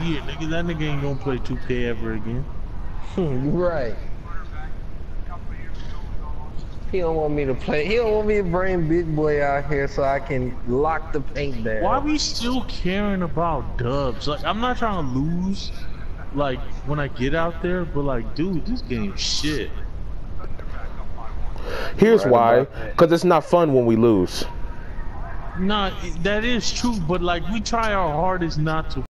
year, nigga. That nigga ain't gonna play 2K ever again. Right. He don't want me to play. He don't want me to bring Big Boy out here so I can lock the paint down. Why we still caring about dubs? Like, I'm not trying to lose, like, when I get out there, but like, dude, this game shit. Here's Right why. about that. Because it's not fun when we lose. Nah, that is true, but like, we try our hardest not to